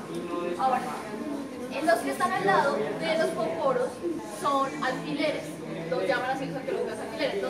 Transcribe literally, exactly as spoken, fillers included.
Ahora, en los que están al lado de los poporos son alfileres. Los llaman así los arqueólogos alfileres.